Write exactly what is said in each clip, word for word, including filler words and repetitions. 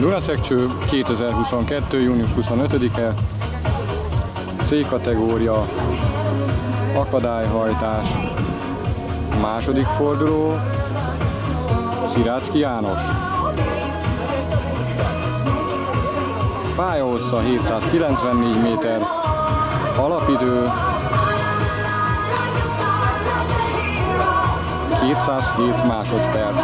Dunaszekcső kétezer-huszonkettő. június huszonötödike. C-kategória, akadályhajtás, második forduló, Szirácki János. Pályahossza hétszázkilencvennégy méter, alapidő kétszázhét másodperc.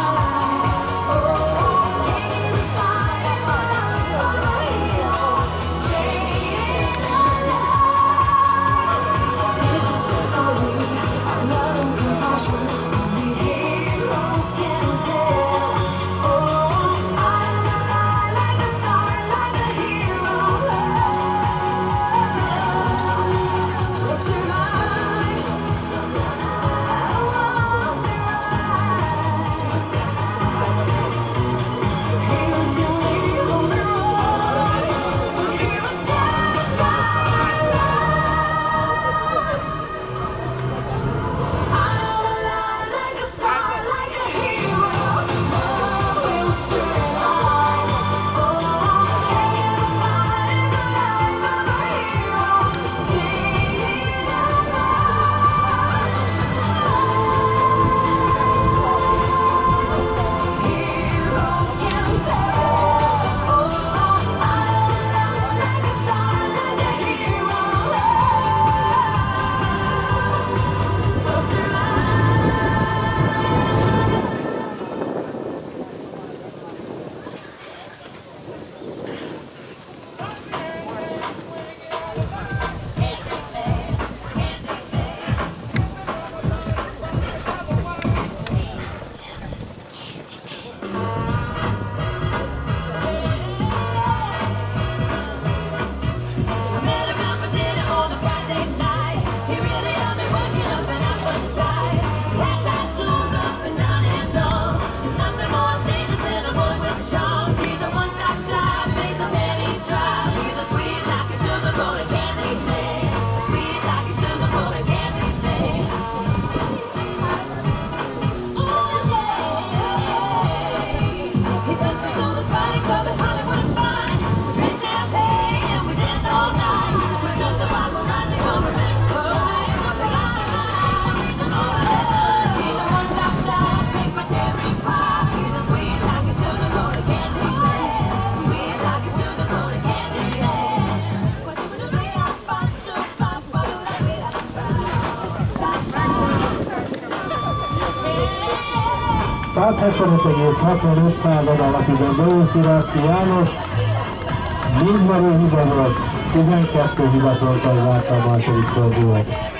százhetvenöt egész hatvanöt század alapidőből Szirácki János, mindmerő hiba volt, tizenkettő hiba ponttal zárta a második fordulót.